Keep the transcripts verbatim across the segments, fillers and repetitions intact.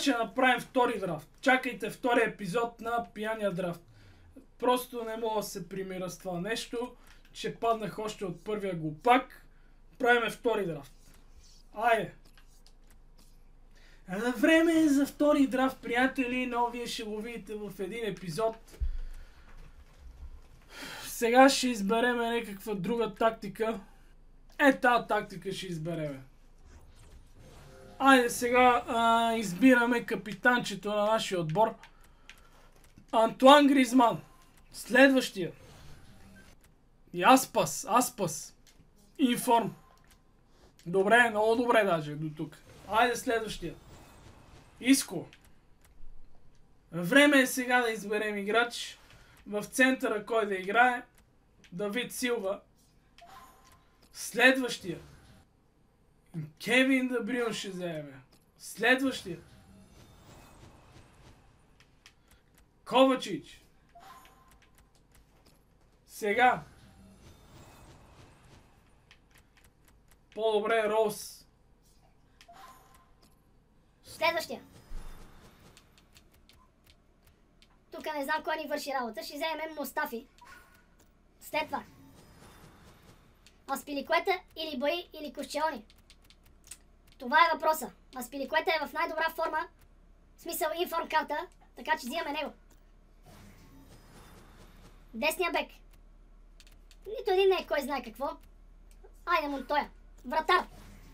ще направим втори драфт. Чакайте втори епизод на Пияния драфт. Просто не мога да се примира с това нещо, че паднах още от първия глупак. Правиме втори драфт. Айде! Време е за втори драфт, приятели, но вие ще го видите в един епизод. Сега ще изберем някаква друга тактика. Е, тази тактика ще избереме. Айде сега а, избираме капитанчето на нашия отбор. Антуан Гризман. Следващия. И Аспас. Аспас. Информ. Добре, много добре даже до тук. Айде следващия. Иско. Време е сега да изберем играч. В центъра кой да играе? Давид Силва. Следващия. Кевин Дебрюйн ще вземе. Следващия. Ковачич. Сега. По-добре Роуз. Следващия. Тук не знам кой ни върши работа. Ще вземем Мустафи. След това. Аспиликуета или Баи или Кошчеони. Това е въпроса. Аспиликуета е в най-добра форма. В смисъл информ карта. Така че взимаме него. Десния бек. Нито един не е кой знае какво. Айде Монтоя. Вратар.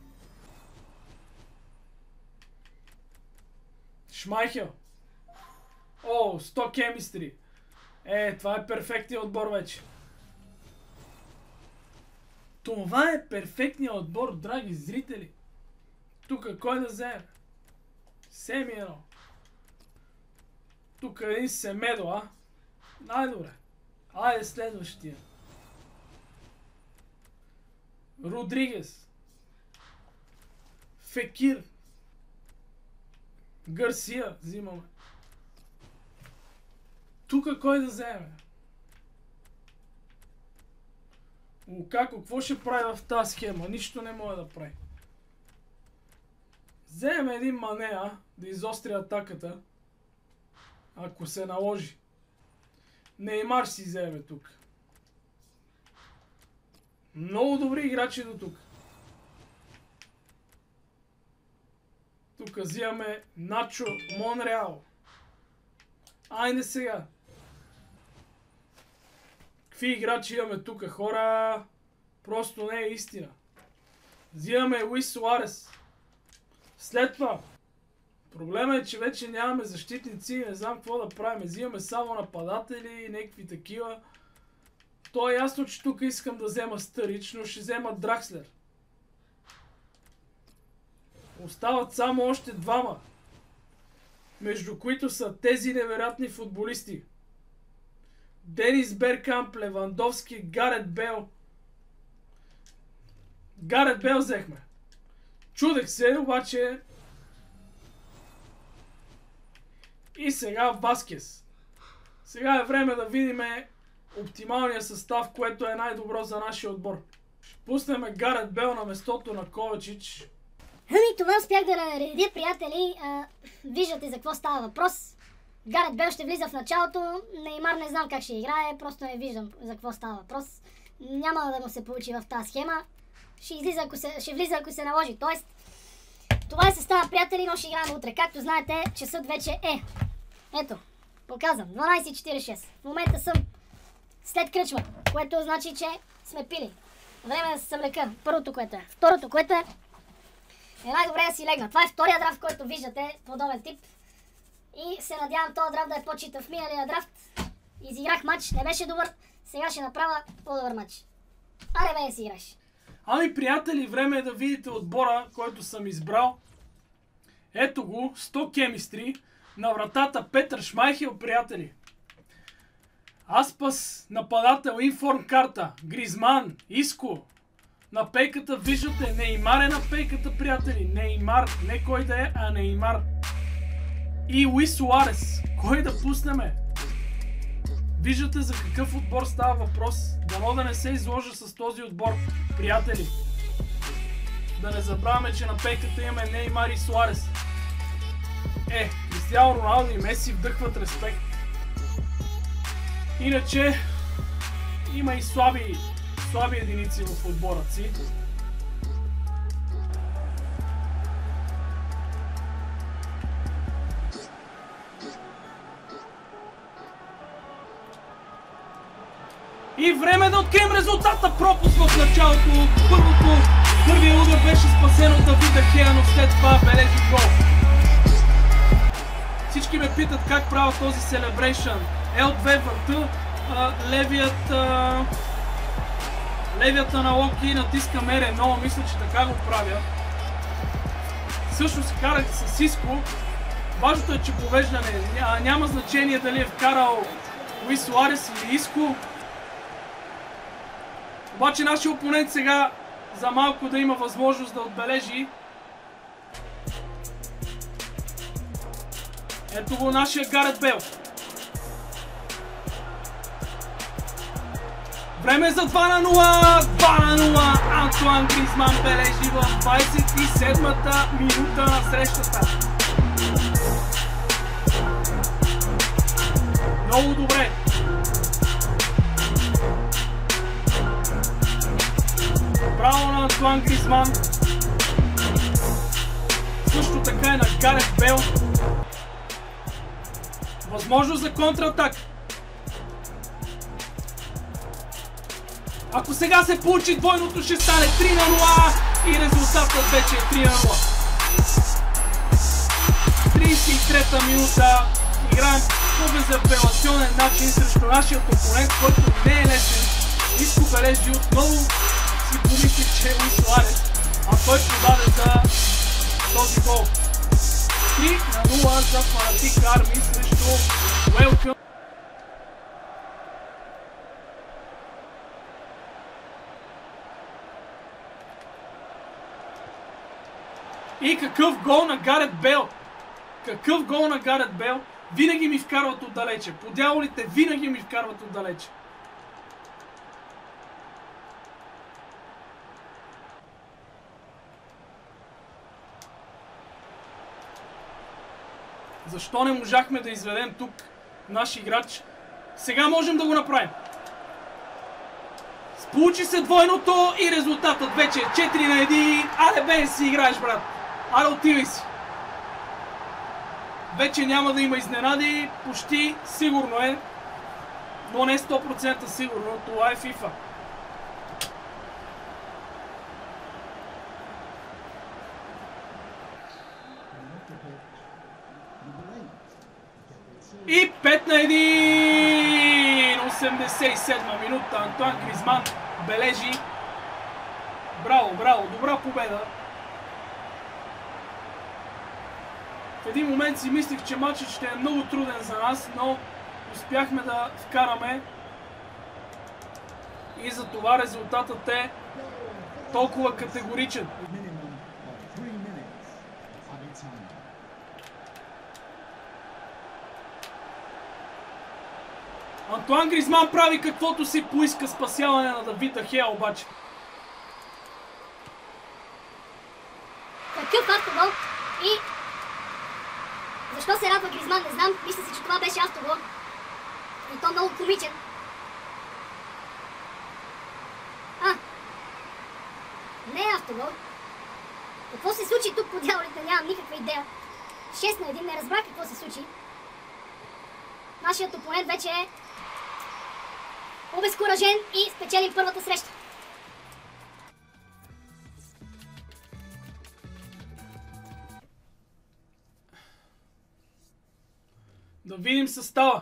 Шмайхел. О, сто кемистри. Е, това е перфектният отбор вече. Това е перфектният отбор, драги зрители. Тук кой да вземе? Семи едно. Тук един Семедо, а? Най-добре. Айде следващия. Родригес. Фекир. Гарсия взимаме. Тук кой да вземе? Лукако, какво ще прави в тази схема? Нищо не може да прави. Вземем един Мане, а? Да изостри атаката. Ако се наложи. Неймар си вземе тук. Много добри играчи до тук. Тук взимаме Начо Монреал. Айде сега. Какви играчи имаме тук, хора? Просто не е истина. Взимаме Луис Суарес. След това. Проблема е, че вече нямаме защитници и не знам какво да правим. Взимаме само нападатели и някакви такива. То е ясно, че тук искам да взема Стърич, но ще взема Дракслер. Остават само още двама. Между които са тези невероятни футболисти. Денис Беркамп, Левандовски, Гарет Бел. Гарет Бел взехме. Чудех се, обаче... И сега Васкес. Сега е време да видим оптималния състав, което е най-добро за нашия отбор. Ще пуснем Гарет Бел на местото на Ковачич. Ами това успях да наредя, приятели. А, виждате за какво става въпрос. Гарет Бел ще влиза в началото. Неймар не знам как ще играе, просто не виждам за какво става въпрос. Няма да му се получи в тази схема. Ще, излиза, ако се, ще влиза ако се наложи. Тоест, това е състава, приятели, но ще играем утре. Както знаете, часът вече е. Ето, показвам. дванайсет четирийсет и шест. В момента съм след кръчма, което значи, че сме пили. Време да се съблека. Първото, което е. Второто, което е, е най-добре да си легна. Това е втория драфт, който виждате, подобен тип. И се надявам този драфт да е по-читав. В миналия драфт изиграх матч, не беше добър. Сега ще направя по-добър матч. Аре бе да си играш. Ами, приятели, време е да видите отбора, който съм избрал. Ето го, сто кемистри. На вратата Петър Шмайхел, приятели. Аспас, нападател, информ карта. Гризман, Иско. На пейката виждате, Неймар е на пейката, приятели. Неймар, не кой да е, а Неймар. И Луис Суарес. Кой да пуснеме? Виждате за какъв отбор става въпрос. Дано да не се изложа с този отбор, приятели. Да не забравяме, че на пейката имаме Неймар и Суарес. Е, Кристиано Роналдо и Меси вдъхват респект. Иначе има и слаби, слаби единици в отбора си. И време да открием резултата. Пропуск в началото. Първото, първият удар беше спасен от Давид Де Хея, но след това бележи гол. Всички ме питат как правя този селебрейшън. Ел две върта, левият, а, левията на Локи натискам Ер едно, мисля, че така го правя. Също се карах с Иско. Важното е, че повеждане. Няма значение дали е вкарал Луис Суарес или Иско. Обаче нашия опонент сега за малко да има възможност да отбележи. Ето го нашия Гарет Бейл. Време за два на нула! два на нула! Антуан Гризман бележи в двадесет и седмата минута на срещата. Много добре! Браво на Антуан Гризман. Също така е на Гарет Бейл. Възможност за контратак. Ако сега се получи двойното, ще стане три на нула и резултатът вече е три на нула. тридесет и трета минута. Играем по безапелационен начин срещу нашия опонент, който не е лесен. Иско бележи отново. Си помисли, че е Луис Суарес, а той подаде за този гол. три на нула за Фанатик Арми срещу Уелкъм. И какъв гол на Гарет Бейл! Какъв гол на Гарет Бейл! Винаги ми вкарват отдалече. По дяволите винаги ми вкарват отдалече. Защо не можахме да изведем тук наш играч? Сега можем да го направим. Получи се двойното и резултатът вече е четири на едно. Аре бе си играеш, брат. Аре отивай си. Вече няма да има изненади. Почти сигурно е. Но не сто процента сигурно. Това е FIFA. И пет на едно! осемдесет и седма минута. Антуан Гризман бележи. Браво, браво. Добра победа. В един момент си мислих, че матчът ще е много труден за нас, но успяхме да вкараме. И за това резултатът е толкова категоричен. Антуан Гризман прави каквото си поиска, спасяване на Давид Де Хея обаче. Какъв автогол и... Защо се радва Гризман, не знам. Мисля си, че това беше автогол. И то много комичен. А! Не е автогол. Какво се случи тук по дяволите? Нямам никаква идея. шест на едно, не разбрах какво се случи. Нашият опонент вече е обезкуражен и спечелим първата среща. Да видим състава.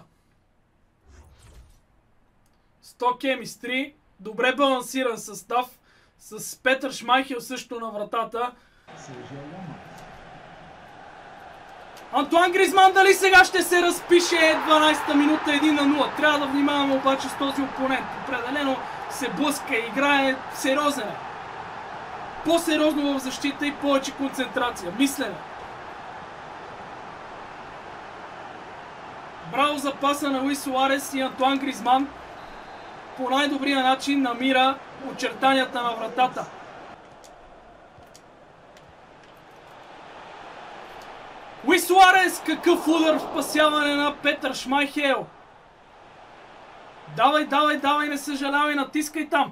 сто Chemistry, добре балансиран състав, с Петър Шмайхел също на вратата. Антуан Гризман дали сега ще се разпише? дванадесета минута, едно на нула. Трябва да внимаваме обаче с този опонент. Определено се блъска, играе сериозен. По-сериозно в защита и повече концентрация. Мислене. Браво за паса на Луис Суарес и Антуан Гризман. По най-добрия начин намира очертанията на вратата. Луис Суарес! Какъв удар в спасяване на Петър Шмайхел! Давай, давай, давай, не съжалявай, натискай там!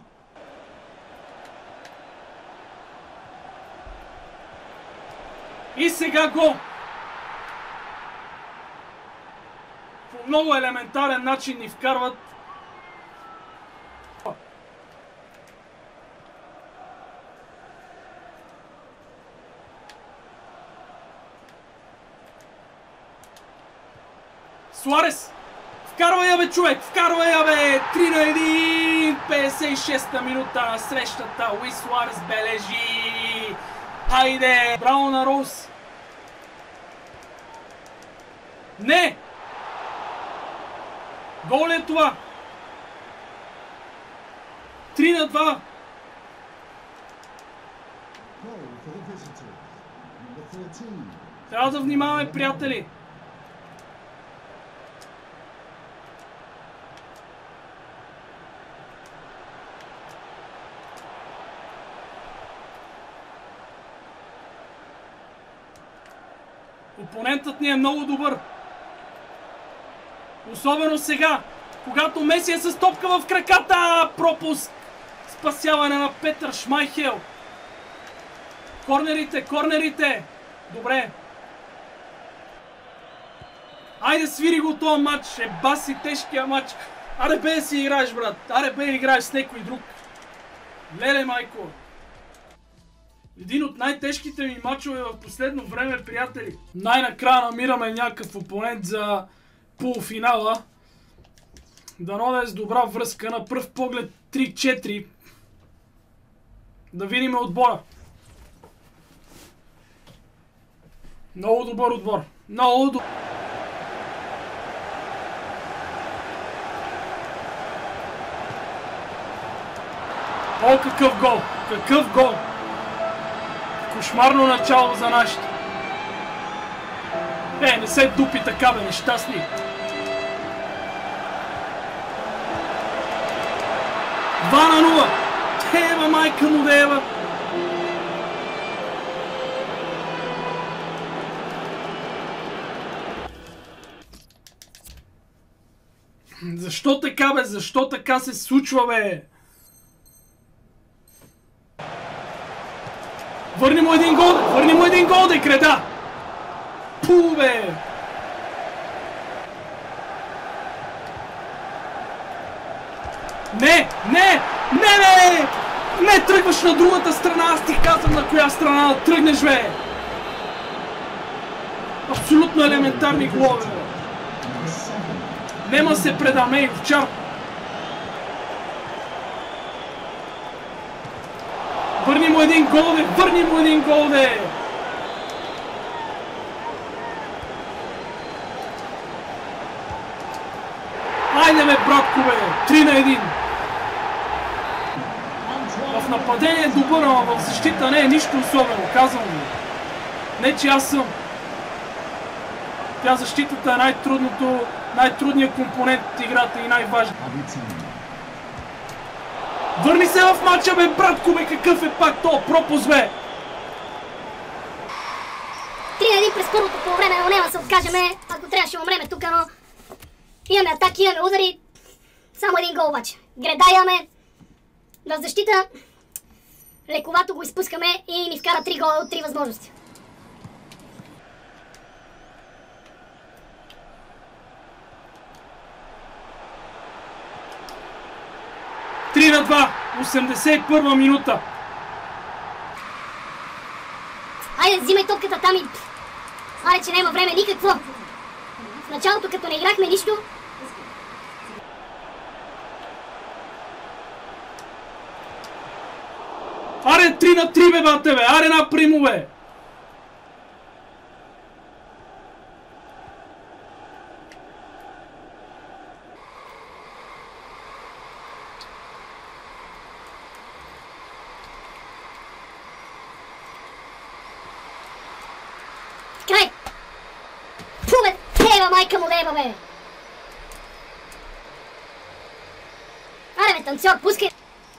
И сега гол! По много елементарен начин ни вкарват. Суарес! Вкарва я, бе, човек! Вкарва я, бе! три на един! петдесет и шеста минута на срещата. Луис Суарес бележи! Хайде! Браво на Роуз! Не! Гол ли е това? три на два! Трябва да внимаваме, приятели! Опонентът ни е много добър. Особено сега, когато Меси е с топка в краката. Пропуск. Спасяване на Петър Шмайхел. Корнерите, корнерите. Добре. Айде, свири го този матч. Е баси тежкия матч. Аре бе си играеш, брат. Аре бе играеш с някой друг. Леле, майко. Един от най-тежките ми мачове в последно време, приятели. Най-накрая намираме някакъв опонент за полуфинала. Дано да е с добра връзка. На пръв поглед три четири. Да видим отбора. Много добър отбор. Много добър. О, какъв гол! Какъв гол! Кошмарно начало за нашите. Е, не се дупи така, бе, нещастни. два на нула. Ева, майка му да ева. Защо така, бе? Защо така се случва, бе? Върни му един гол, върни му един гол, де, креда! Пу, бе! Не, не, не, бе! Не тръгваш на другата страна, аз ти казвам на коя страна да тръгнеш, бе! Абсолютно елементарни голове, бе! Нема се предаме и овчар! Върни му един гол, де! Върни му един гол, де! Айде, бе, братко, бе! три на един! В нападение е добър, ама в защита не е нищо особено, казвам ви. Не, че аз съм. Тя защитата е най-трудното, най-трудният компонент от играта и най-важен. Върни се в матча, бе, братко, бе, какъв е пак то пропуск, бе! три на един през първото по време, но няма да се откажеме, ако трябваше умреме тук, но имаме атаки, имаме удари, само един гол обаче. Греда имаме, в защита лековато го изпускаме и ни вкара три гола от три възможности. три на два, осемдесет и първа минута. Айде, взимай топката там и... Аре, че няма време никакво. В началото, като не играхме нищо... Аре, три на три, бе, бате, бе! Аре, напри му, бе! Край! Пу, бе! Ева, майка му да ева, бе! Аре, бе, танцор, пускай!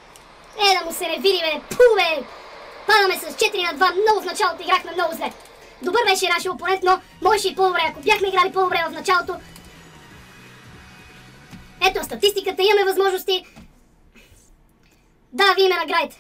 Е, да му се не види, бе! Пу, бе! Падаме с четири на два, много в началото играхме много зле. Добър беше нашия опонент, но можеше и по-добре. Ако бяхме играли по-добре в началото. Ето статистиката, имаме възможности. Да, вие ме наградите.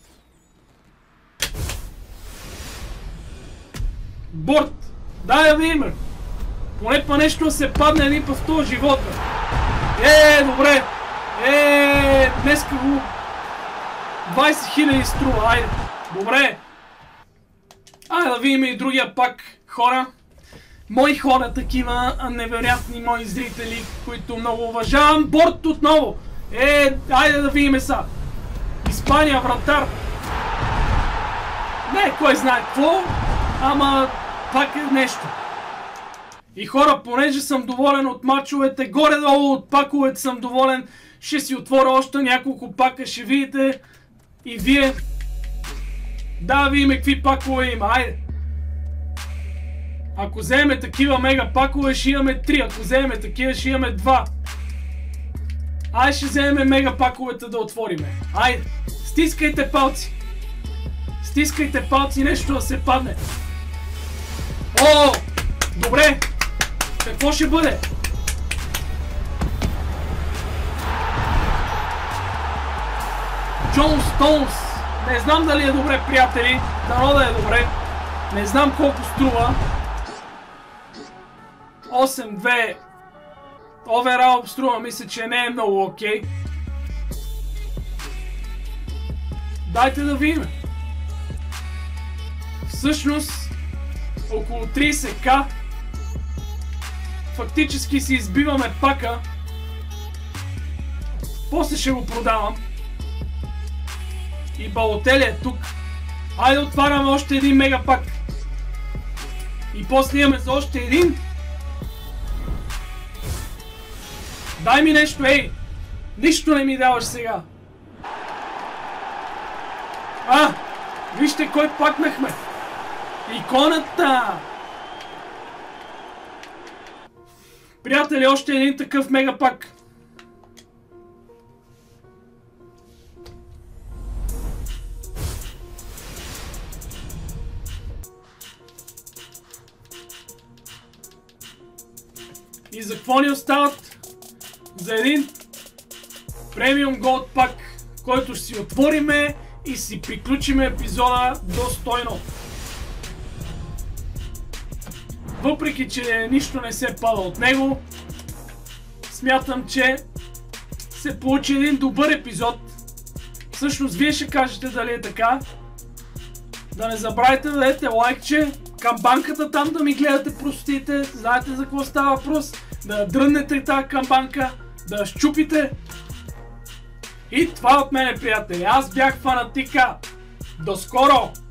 Борт! Дай да видим! Поне па нещо да се падне един път в този живот. Е, добре! Е, днеска го двайсет хиляди струва, айде! Добре! Айде да видим и другия пак хора. Мои хора такива, невероятни мои зрители, които много уважавам. Борт отново! Е, айде да видим са! Испания, вратар! Не, кой знае какво, ама пак е нещо. И хора, понеже съм доволен от мачовете, горе-долу от паковете съм доволен, ще си отворя още няколко пака, ще видите и вие. Да, видим какви пакове има, айде. Ако вземем такива мега пакове, ще имаме три, ако вземем такива, ще имаме два. Айде ще вземем мега паковете да отвориме. Айде, стискайте палци. Стискайте палци, нещо да се падне. О, добре. Какво ще бъде? Джон Стоунс. Не знам дали е добре, приятели. Дано да е добре. Не знам колко струва. осем две. Оверал струва, мисля, че не е много окей. Дайте да видим. Всъщност, около трийсет хиляди. Фактически си избиваме пака. После ще го продавам. И Балотели е тук. Айде отваряме още един мегапак. И после имаме за още един. Дай ми нещо, ей! Нищо не ми даваш сега. А! Вижте кой пакнахме. Иконата! Приятели, още един такъв мегапак. И за какво ни остават? За един премиум голд пак, който ще си отвориме и си приключиме епизода достойно. Въпреки че нищо не се пада от него, смятам, че се получи един добър епизод. Всъщност вие ще кажете дали е така. Да не забравяйте да дадете лайкче, камбанката там да ми гледате простите, знаете за какво става въпрос, да дръннете тази камбанка, да я щупите. И това от мене, приятели. Аз бях Фанатика. До скоро!